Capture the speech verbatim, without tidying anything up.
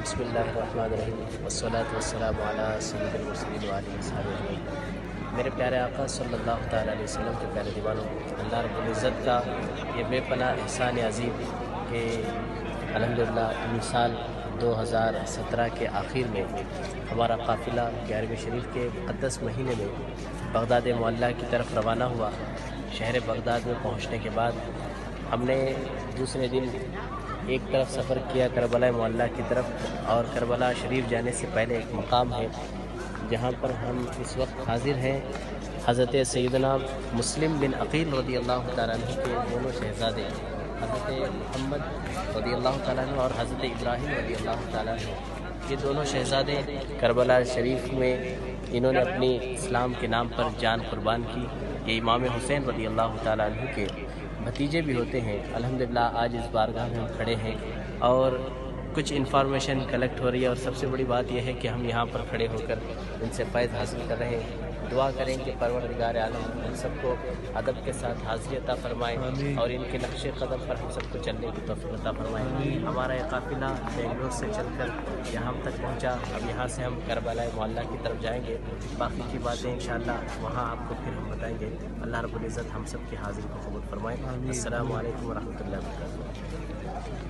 بسم اللہ الرحمن الرحیم والصلاة والسلام علی سید المرسلین وآلہ وصحبہ اجمعین۔ میرے پیارے آقا صلی اللہ تعالیٰ علیہ وسلم کے پیارے دیوانوں، اللہ رب العزت کا یہ بے پناہ احسان عظیم کہ الحمدللہ ان سال دو ہزار سترہ کے آخر میں ہمارا قافلہ گیارہویں شریف کے مقدس مہینے میں بغداد معلیٰ کی طرف روانہ ہوا۔ شہر بغداد میں پہنچنے کے بعد ہم نے دوسرے دن ایک طرف سفر کیا کربلا معلیٰ کی طرف، اور کربلا شریف جانے سے پہلے ایک مقام ہے جہاں پر ہم اس وقت حاضر ہیں۔ حضرت سیدنا مسلم بن عقیل رضی اللہ تعالیٰ عنہ کے دونوں شہزادے، حضرت محمد رضی اللہ تعالیٰ عنہ اور حضرت ابراہیم رضی اللہ تعالیٰ عنہ، یہ دونوں شہزادے کربلا شریف میں انہوں نے اپنی اسلام کے نام پر جان قربان کی۔ یہ امام حسین رضی اللہ تعالیٰ عنہ کے بھتیجے بھی ہوتے ہیں۔ الحمدللہ آج اس بارگاہ میں ہم کھڑے ہیں اور کچھ انفارمیشن کلیکٹ ہو رہی ہے، اور سب سے بڑی بات یہ ہے کہ ہم یہاں پر کھڑے ہو کر ان سے فیض حاصل کر رہے ہیں۔ دعا کریں کہ پروردگار عالم ہم سب کو ادب کے ساتھ حاضری عطا فرمائے اور ان کے نقش قدم پر ہم سب کو چلنے کی توفیق عطا فرمائے۔ ہمارا یہ قافلہ بنگلور سے چل کر یہاں تک پہنچا، اب یہاں سے ہم کربلا معلیٰ کی طرف جائیں گے۔ باقی کی باتیں انشاءاللہ وہاں آپ کو پھر ہم بتائیں گے۔ اللہ رب العزت ہم سب کی حاضری کو قبول فرمائے۔ السلام علیکم ورحمۃ اللہ وبرکاتہ۔